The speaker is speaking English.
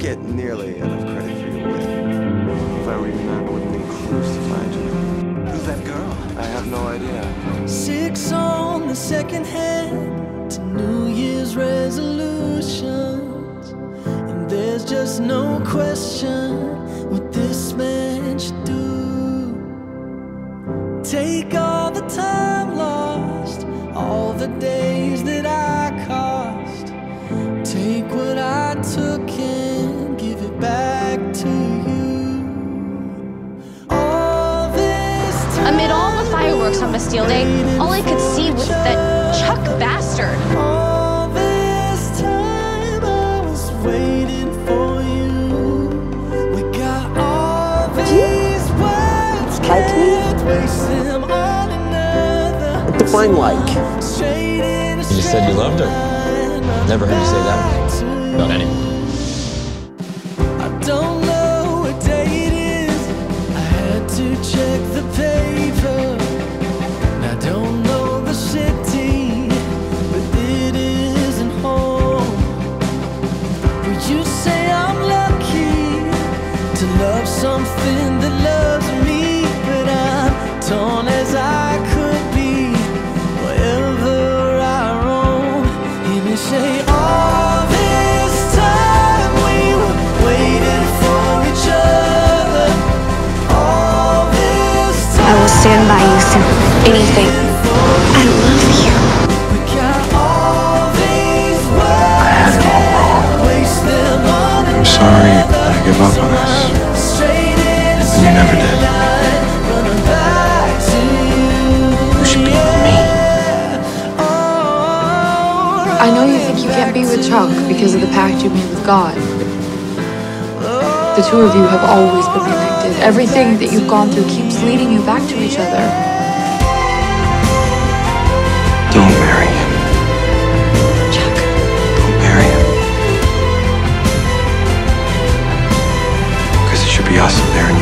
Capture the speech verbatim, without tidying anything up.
get nearly enough credit for your win. If I were you, I wouldn't need clues to find you. Who's that girl? I have no idea. Six on the second hand to New Year's resolutions, and there's just no question what this man should do. Take all the time lost, all the days that I cost. Take what I took and give it back to you. All this time amid all the fireworks on Bastille Day, all I could see was that Chuck Basstard. All this time I was waiting for you. We got all these words, Like me? can't waste them on another. Define like. You just said you loved her. Never heard you say that about anyone. I don't know what day it is. I had to check the paper. And I don't know the city, but it isn't home. Would you say I'm lucky to love something that loves me? But I'm torn as I could be wherever I roam. Hear me say all this time we were waiting for each other. All this time I will stand by you through anything. I love you. we got all these words. I had it all wrong. Waste them on I'm sorry I gave up on us. straight in And you never did. running back to you. You should be with me. I know you think you can't be with Chuck because of the pact you made with God. The two of you have always been connected. Everything that you've gone through keeps leading you back to each other. Don't marry him. Chuck. Don't marry him. Because it should be us and Blair